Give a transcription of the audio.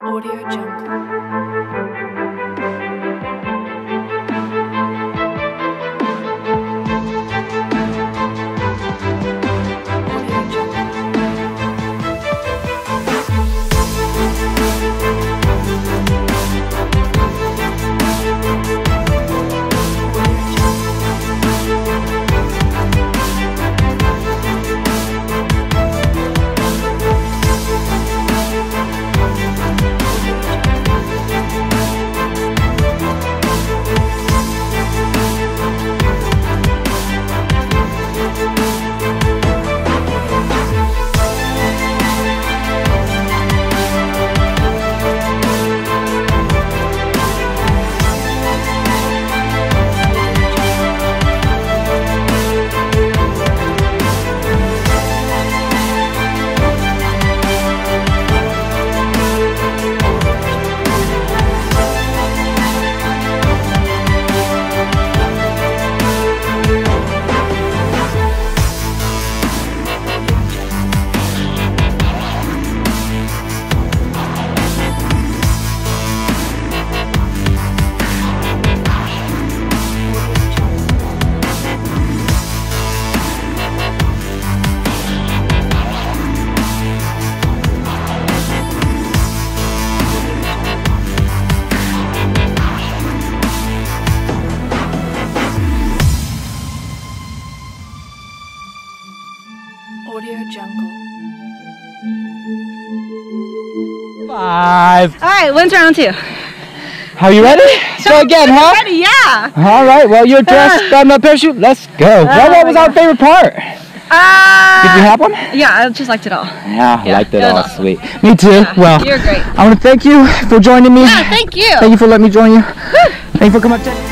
Audio Jungle. Audio Jungle. 5. All right, when's round 2? Are you ready? Let's go again, huh? Ready, yeah. All right, well, you're dressed, got my parachute. Let's go. What was our favorite part? Did you have one? Yeah, I just liked it all. Yeah, I liked it all. Awesome. Sweet. Me too. Yeah, well, you're great. I want to thank you for joining me. Yeah, thank you. Thank you for letting me join you. Thank you for coming up.